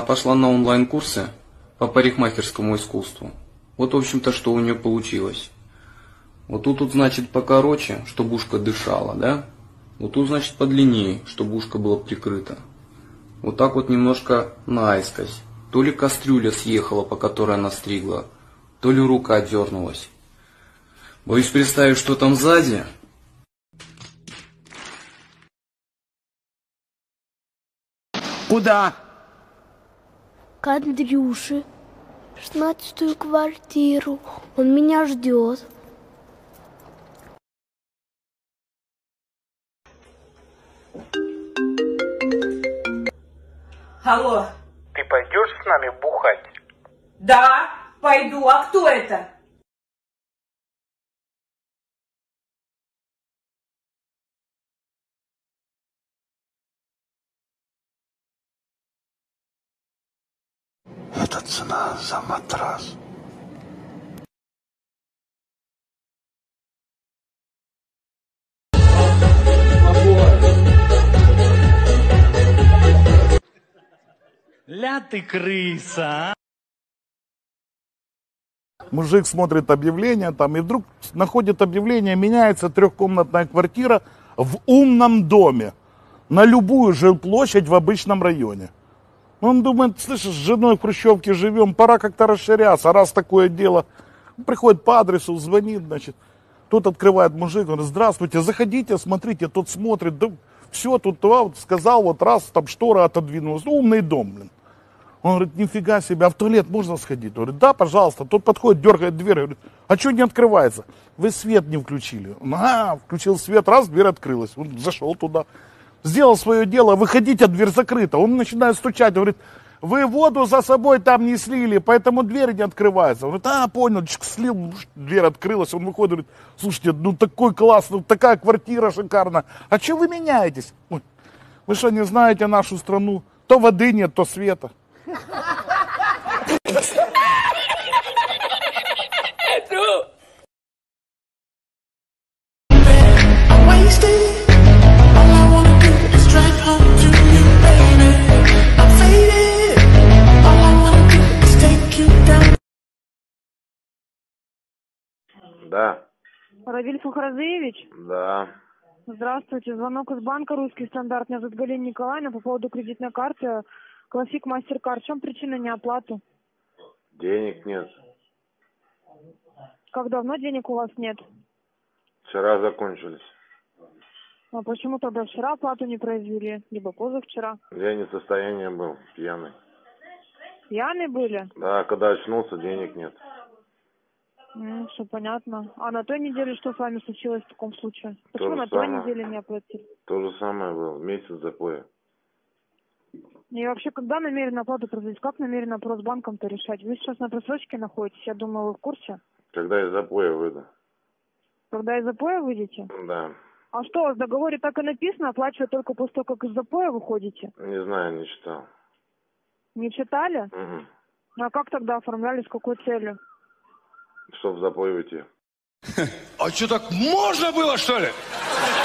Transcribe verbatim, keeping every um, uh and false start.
пошла на онлайн-курсы по парикмахерскому искусству. Вот, в общем-то, что у нее получилось. Вот тут, тут, значит, покороче, чтобы ушко дышало, да? Вот тут, значит, подлиннее, чтобы ушко было прикрыто. Вот так вот немножко наискось. То ли кастрюля съехала, по которой она стригла, то ли рука дернулась. Боюсь представить, что там сзади. Куда? К Андрюше. шестнадцатую квартиру. Он меня ждет. Алло. Ты пойдешь с нами бухать? Да, пойду. А кто это? Это цена за матрас. Ля ты крыса, а? Мужик смотрит объявление там и вдруг находит объявление, меняется трехкомнатная квартира в умном доме на любую жилплощадь в обычном районе. Он думает, слышишь, с женой в хрущевке живем, пора как-то расширяться, раз такое дело. Приходит по адресу, звонит, значит, тут открывает мужик, говорит, здравствуйте, заходите, смотрите, тот смотрит, да все, тут а, вот, сказал, вот раз, там штора отодвинулась, умный дом, блин. Он говорит, нифига себе, а в туалет можно сходить? Он говорит, да, пожалуйста. Тот подходит, дергает дверь, говорит, а что не открывается? Вы свет не включили. Он, а, включил свет, раз, дверь открылась. Он зашел туда, сделал свое дело, выходите, дверь закрыта. Он начинает стучать, говорит, вы воду за собой там не слили, поэтому дверь не открывается. Он говорит, а, понял, чик, слил, дверь открылась. Он выходит, говорит, слушайте, ну такой класс, ну такая квартира шикарная. А что вы меняетесь? Ой, вы что, не знаете нашу страну? То воды нет, то света. Да. Равиль Фахразеевич? Да. Здравствуйте. Звонок из банка «Русский стандарт». Меня зовут Галина Николаевна по поводу кредитной карты Классик Мастеркард. В чем причина неоплаты? Денег нет. Как давно денег у вас нет? Вчера закончились. А почему тогда вчера оплату не произвели? Либо позавчера? Я не в состоянии был, пьяный. Пьяные были? Да, когда очнулся, денег нет. Ну, все понятно. А на той неделе что с вами случилось в таком случае? Почему То же на той самое. неделе не оплатили? То же самое было, месяц запоя. И вообще, когда намерены оплату произвести? Как намерены вопрос с банком-то решать? Вы сейчас на просрочке находитесь, я думаю, вы в курсе? Когда из запоя выйду. Когда из запоя выйдете? Да. А что, у вас в договоре так и написано, оплачивать только после того, как из запоя выходите? Не знаю, не читал. Не читали? Угу. Ну, а как тогда оформляли, с какой целью? Чтоб в запой уйти. А что, так можно было, что ли?